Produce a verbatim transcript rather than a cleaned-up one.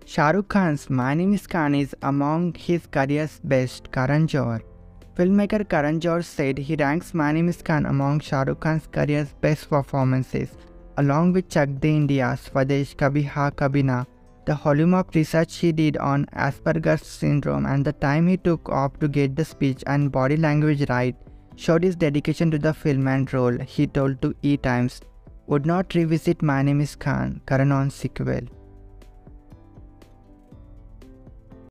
Shahrukh Khan's My Name is Khan is among his career's best. Karan Johar. Filmmaker Karan Johar said he ranks My Name is Khan among Shahrukh Khan's career's best performances, along with Chak De India's Swadesh, Kabhi Ha Kabhi Na. The volume of research he did on Asperger's syndrome and the time he took off to get the speech and body language right showed his dedication to the film and role. He told to E! Times, "Would not revisit My Name is Khan, Karan on sequel."